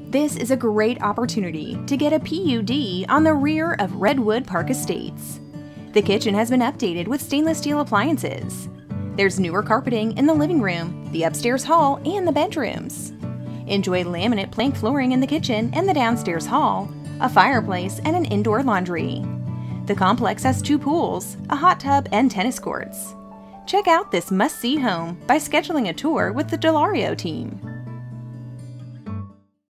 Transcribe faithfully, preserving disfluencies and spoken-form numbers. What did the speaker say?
This is a great opportunity to get a P U D on the rear of Redwood Park Estates. The kitchen has been updated with stainless steel appliances. There's newer carpeting in the living room, the upstairs hall, and the bedrooms. Enjoy laminate plank flooring in the kitchen and the downstairs hall, a fireplace, and an indoor laundry. The complex has two pools, a hot tub, and tennis courts. Check out this must-see home by scheduling a tour with the DeLario team.